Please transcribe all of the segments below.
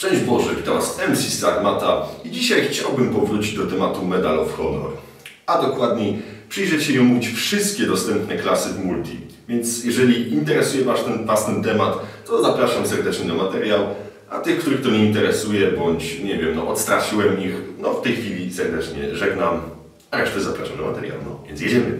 Szczęść Boże, witam Was MC Stagmata i dzisiaj chciałbym powrócić do tematu Medal of Honor. A dokładniej przyjrzeć się i omówić wszystkie dostępne klasy w multi. Więc jeżeli interesuje Was ten temat, to zapraszam serdecznie na materiał. A tych, których to nie interesuje, bądź nie wiem, odstraszyłem ich, w tej chwili serdecznie żegnam. A resztę zapraszam na materiał, więc jedziemy.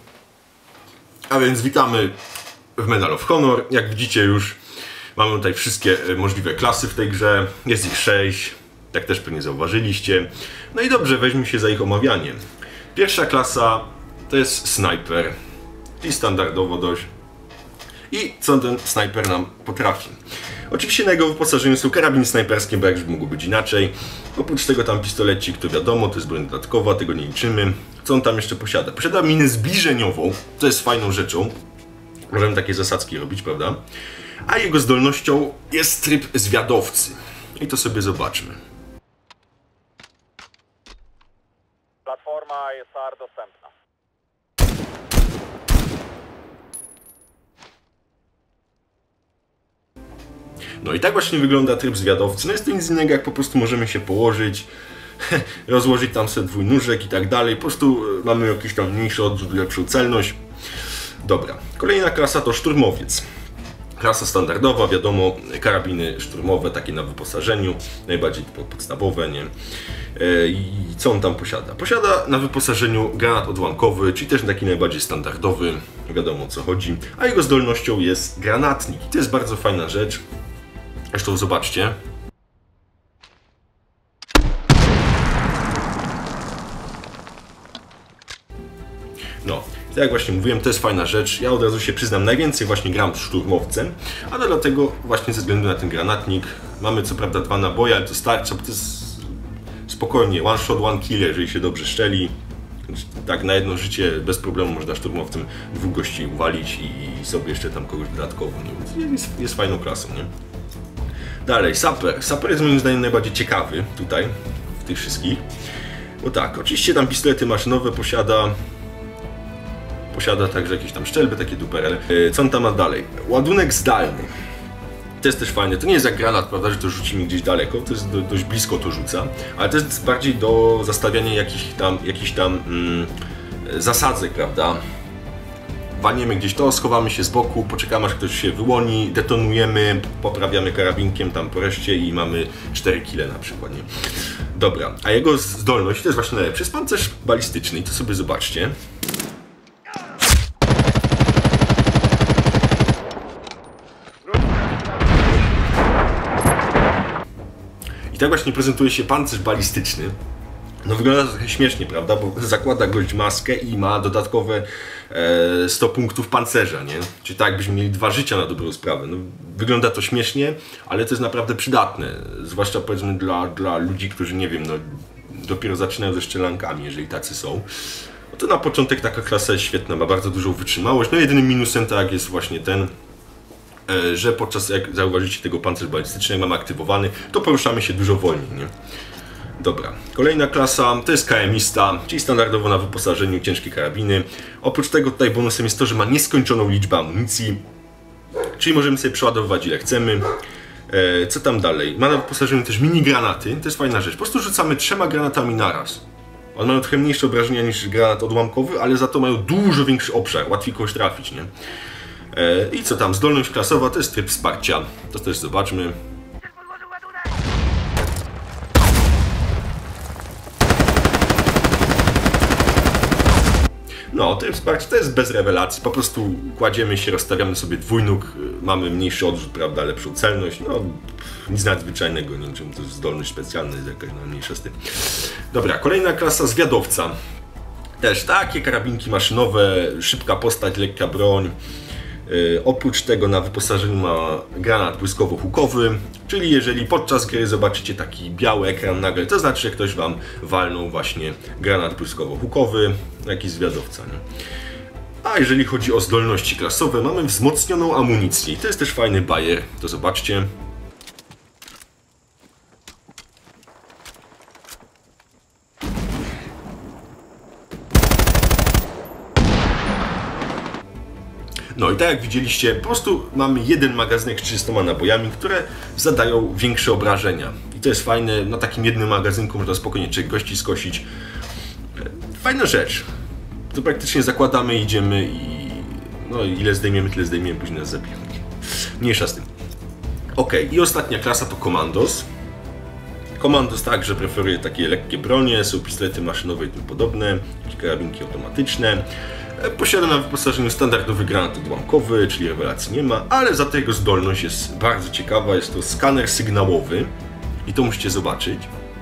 A więc witamy w Medal of Honor. Jak widzicie już mamy tutaj wszystkie możliwe klasy w tej grze. Jest ich 6, jak też pewnie zauważyliście. No i dobrze, weźmy się za ich omawianie. Pierwsza klasa to jest snajper. I standardowo dość. I co ten snajper nam potrafi? Oczywiście na jego wyposażeniu są karabiny snajperskie, bo jakże mogło być inaczej. Oprócz tego tam pistolecik, to wiadomo, to jest broń dodatkowa, tego nie liczymy. Co on tam jeszcze posiada? Posiada minę zbliżeniową, to jest fajną rzeczą. Możemy takie zasadzki robić, prawda? A jego zdolnością jest tryb zwiadowcy. I to sobie zobaczmy. Platforma ISR dostępna. No i tak właśnie wygląda tryb zwiadowcy. No jest to nic innego, jak po prostu możemy się położyć, rozłożyć tam sobie dwójnóżek i tak dalej. Po prostu mamy jakiś tam mniejszy odrzut, lepszą celność. Dobra, kolejna klasa to szturmowiec. Klasa standardowa, wiadomo, karabiny szturmowe, takie na wyposażeniu, najbardziej podstawowe, nie? I co on tam posiada? Posiada na wyposażeniu granat odłamkowy, czyli też taki najbardziej standardowy, wiadomo o co chodzi. A jego zdolnością jest granatnik. I to jest bardzo fajna rzecz. Zresztą zobaczcie. No, tak jak właśnie mówiłem, to jest fajna rzecz. Ja od razu się przyznam, najwięcej właśnie gram szturmowcem, ale dlatego właśnie ze względu na ten granatnik mamy co prawda 2 naboje, ale to starcza, bo to jest spokojnie, one shot, one kill, jeżeli się dobrze szczeli. Tak na jedno życie bez problemu można szturmowcem 2 gości uwalić i sobie jeszcze tam kogoś dodatkowo, nie? Jest fajną klasą, nie? Dalej, saper. Saper jest moim zdaniem najbardziej ciekawy tutaj, w tych wszystkich. Bo tak, oczywiście tam pistolety maszynowe posiada także jakieś tam szczelby, takie duperele. Co on tam ma dalej? Ładunek zdalny. To jest też fajne. To nie jest jak granat, prawda, że to rzuci mi gdzieś daleko, to jest dość blisko to rzuca, ale to jest bardziej do zastawiania jakichś tam zasadzek, prawda. Walniemy gdzieś to, schowamy się z boku, poczekamy aż ktoś się wyłoni, detonujemy, poprawiamy karabinkiem tam po reszcie i mamy 4 kile na przykład, nie? Dobra, a jego zdolność to jest właśnie najlepszy, jest pancerz balistyczny i to sobie zobaczcie. I tak właśnie prezentuje się pancerz balistyczny. No wygląda to trochę śmiesznie, prawda, bo zakłada gość maskę i ma dodatkowe 100 punktów pancerza, nie? Czyli tak jakbyśmy mieli 2 życia na dobrą sprawę. No, wygląda to śmiesznie, ale to jest naprawdę przydatne. Zwłaszcza powiedzmy dla ludzi, którzy nie wiem, dopiero zaczynają ze szczelankami, jeżeli tacy są. No to na początek taka klasa jest świetna, ma bardzo dużą wytrzymałość. No jedynym minusem tak jest właśnie ten, że podczas, jak zauważycie, tego pancerz balistyczny mamy aktywowany, to poruszamy się dużo wolniej, nie? Dobra, kolejna klasa to jest KM-ista, czyli standardowo na wyposażeniu ciężkie karabiny. Oprócz tego tutaj bonusem jest to, że ma nieskończoną liczbę amunicji, czyli możemy sobie przeładowywać ile chcemy. Co tam dalej? Ma na wyposażeniu też mini granaty, to jest fajna rzecz. Po prostu rzucamy 3 granatami naraz. One mają trochę mniejsze obrażenia niż granat odłamkowy, ale za to mają dużo większy obszar, łatwiej kogoś trafić, nie? I co tam? Zdolność klasowa to jest tryb wsparcia, to też zobaczmy. No, tryb wsparcia to jest bez rewelacji, po prostu kładziemy się, rozstawiamy sobie dwójnóg, mamy mniejszy odrzut, prawda, lepszą celność, no nic nadzwyczajnego, nie wiem, czym to jest zdolność specjalna, jest jakaś mniejsza z tym. Dobra, kolejna klasa zwiadowca. Też takie karabinki maszynowe, szybka postać, lekka broń. Oprócz tego na wyposażeniu ma granat błyskowo-hukowy, czyli jeżeli podczas gry zobaczycie taki biały ekran nagle, to znaczy, że ktoś wam walnął właśnie granat błyskowo-hukowy, jakiś zwiadowca, nie? A jeżeli chodzi o zdolności klasowe, mamy wzmocnioną amunicję i to jest też fajny bajer, to zobaczcie. No i tak jak widzieliście, po prostu mamy jeden magazynek z 30 nabojami, które zadają większe obrażenia. I to jest fajne, na takim jednym magazynku można spokojnie gości skosić. Fajna rzecz. To praktycznie zakładamy, idziemy i no ile zdejmiemy, tyle zdejmiemy, później nas zabiją. Mniejsza z tym. Ok, i ostatnia klasa to Komandos. Komandos także preferuje takie lekkie bronie, są pistolety maszynowe i tym podobne, karabinki automatyczne. Posiada na wyposażeniu standardowy granat odłamkowy, czyli rewelacji nie ma, ale za to jego zdolność jest bardzo ciekawa, jest to skaner sygnałowy i to musicie zobaczyć.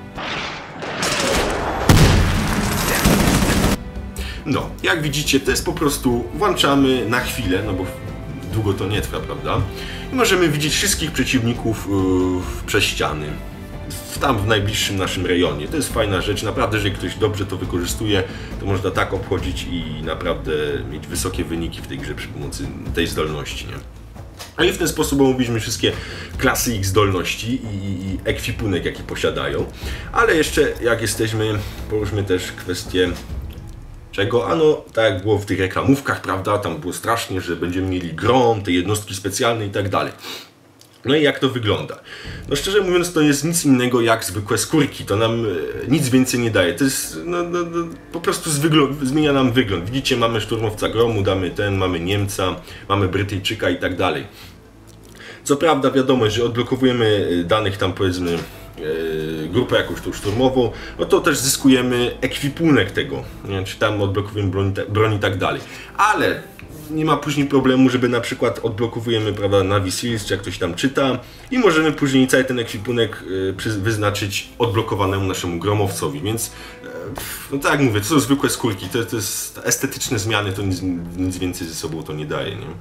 No, jak widzicie, to jest po prostu, włączamy na chwilę, no bo długo to nie trwa, prawda? I możemy widzieć wszystkich przeciwników przez ściany. Tam w najbliższym naszym rejonie. To jest fajna rzecz, naprawdę, jeżeli ktoś dobrze to wykorzystuje, to można tak obchodzić i naprawdę mieć wysokie wyniki w tej grze przy pomocy tej zdolności, nie? A i w ten sposób omówiliśmy wszystkie klasy ich zdolności i ekwipunek, jaki posiadają. Ale jeszcze, jak jesteśmy, poruszmy też kwestię czego? Ano, tak jak było w tych reklamówkach, prawda, tam było strasznie, że będziemy mieli grom, te jednostki specjalne i tak dalej. No i jak to wygląda? No szczerze mówiąc, to jest nic innego jak zwykłe skórki, to nam nic więcej nie daje, to jest, po prostu zmienia nam wygląd. Widzicie, mamy szturmowca gromu, mamy Niemca, mamy Brytyjczyka i tak dalej. Co prawda wiadomo, że odblokowujemy danych tam powiedzmy grupę jakąś tą szturmową, no to też zyskujemy ekwipunek tego, nie? Czy tam odblokowujemy broń i tak dalej. Ale nie ma później problemu, żeby na przykład odblokowujemy, prawda, Navy Seals, czy jak ktoś tam czyta i możemy później cały ten ekwipunek wyznaczyć odblokowanemu naszemu gromowcowi, więc no tak jak mówię, to są zwykłe skórki, to jest estetyczne zmiany, to nic więcej ze sobą to nie daje, nie?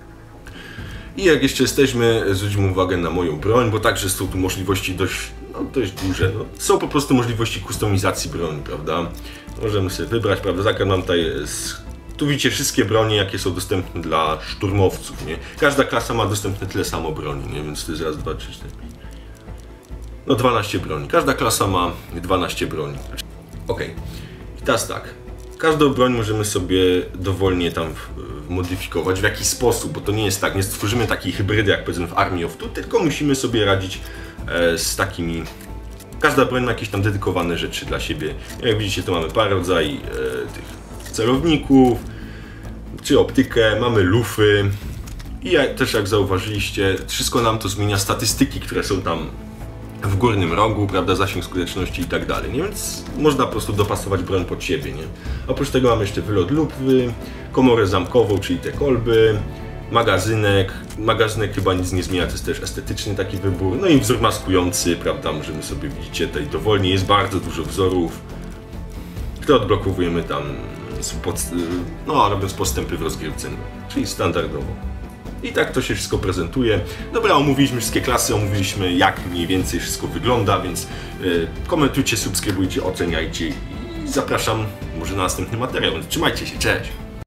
I jak jeszcze jesteśmy, zwróćmy uwagę na moją broń, bo także są tu możliwości dość duże. No, są po prostu możliwości kustomizacji broni, prawda? Możemy sobie wybrać, prawda? Tak, mam tutaj, tu widzicie wszystkie bronie, jakie są dostępne dla szturmowców, nie? Każda klasa ma dostępne tyle samo broni, nie? Więc to jest raz, dwa, trzy, cztery, no 12 broni. Każda klasa ma 12 broni. Ok. I teraz tak. Każdą broń możemy sobie dowolnie tam modyfikować w jakiś sposób, bo to nie jest tak, nie stworzymy takiej hybrydy jak powiedzmy w Army of Two, tylko musimy sobie radzić z takimi... Każda broń ma jakieś tam dedykowane rzeczy dla siebie. Jak widzicie, to mamy parę rodzajów tych celowników, czy optykę, mamy lufy i też jak zauważyliście, wszystko nam to zmienia statystyki, które są tam w górnym rogu, prawda, zasięg skuteczności i tak dalej, nie? Więc można po prostu dopasować broń pod siebie, nie? Oprócz tego mamy jeszcze wylot lupy, komorę zamkową, czyli te kolby, magazynek chyba nic nie zmienia, to jest też estetyczny taki wybór, no i wzór maskujący, prawda, możemy sobie, widzicie, tutaj dowolnie jest bardzo dużo wzorów, które odblokowujemy tam, robiąc postępy w rozgrywce, czyli standardowo. I tak to się wszystko prezentuje. Dobra, omówiliśmy wszystkie klasy, omówiliśmy jak mniej więcej wszystko wygląda, więc komentujcie, subskrybujcie, oceniajcie i zapraszam może na następny materiał, więc trzymajcie się, cześć!